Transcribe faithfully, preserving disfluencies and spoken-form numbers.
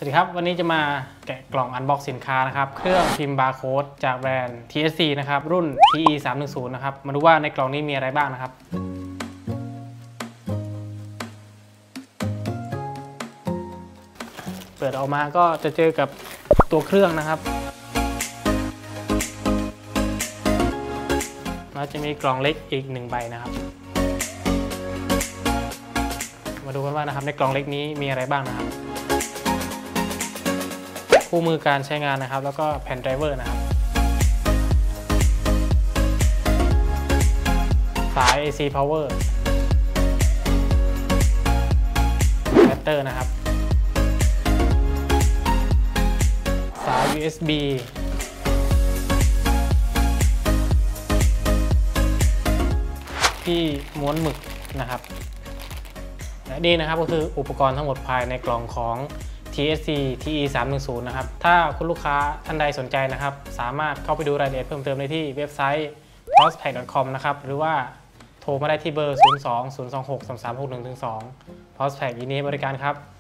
สวัสดีครับวันนี้จะมาแกะกล่องอันบ็อกสินค้านะครับเครื่องพิมพ์บาร์โค้ดจากแบรนด์ ที เอส ซี นะครับรุ่น ที อี สามหนึ่งศูนย์ นะครับมาดูว่าในกล่องนี้มีอะไรบ้างนะครับเปิดออกมาก็จะเจอกับตัวเครื่องนะครับแล้วจะมีกล่องเล็กอีกหนึ่งใบนะครับมาดูกันว่านะครับในกล่องเล็กนี้มีอะไรบ้างนะครับคู่มือการใช้งานนะครับแล้วก็แผ่นไดรเวอร์นะครับสาย เอ ซี Power แบตเตอร์นะครับสาย ยู เอส บี ที่ม้วนหมึกนะครับและนี่นะครับก็คืออุปกรณ์ทั้งหมดภายในกล่องของ ที เอส ซี ที อี สามหนึ่งศูนย์ นะครับถ้าคุณลูกค้าท่านใดสนใจนะครับสามารถเข้าไปดูรายละเอียดเพิ่มเติมได้ที่เว็บไซต์ พอสแพ็ก ดอท คอม นะครับหรือว่าโทรมาได้ที่เบอร์ ศูนย์ สอง ศูนย์ สอง หก สาม สาม หก หนึ่ง สอง พอสแพ็ก ยินดีให้บริการครับ